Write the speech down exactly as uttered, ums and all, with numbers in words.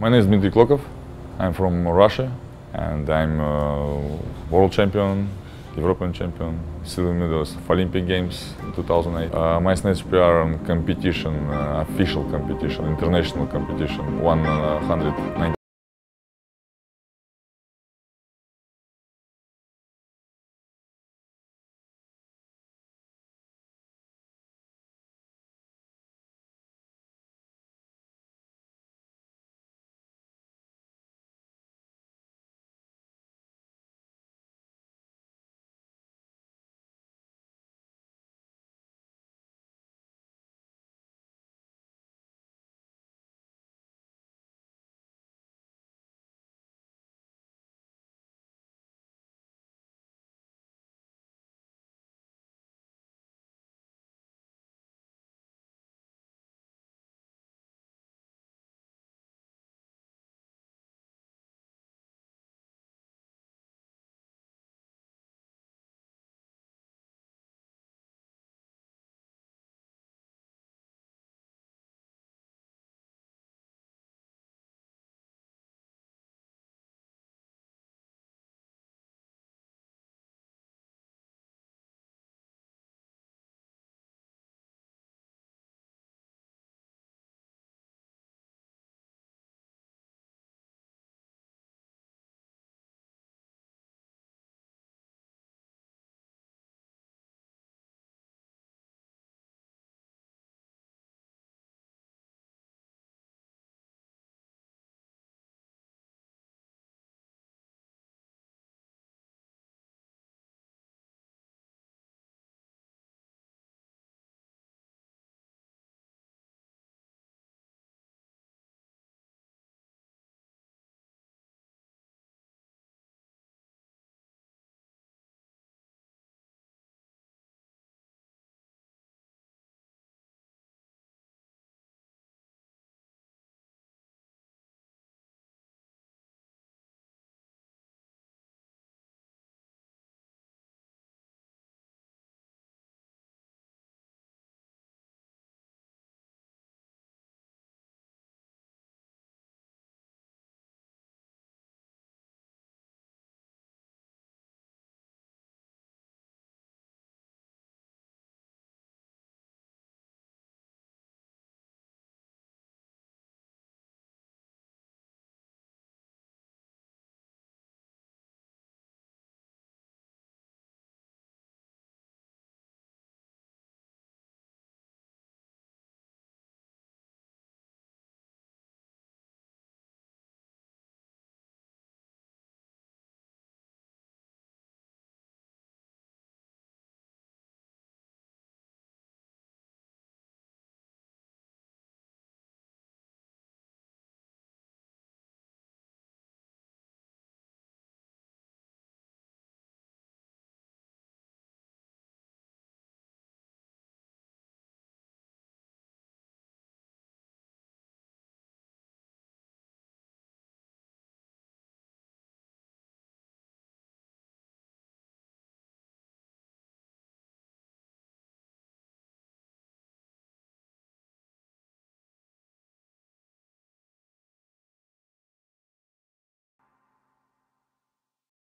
My name is Dmitry Klokov. I'm from Russia and I'm a world champion, European champion, silver medalist of Olympic Games in two thousand eight. Uh, my snatch P R on competition, uh, official competition, international competition, one hundred ninety.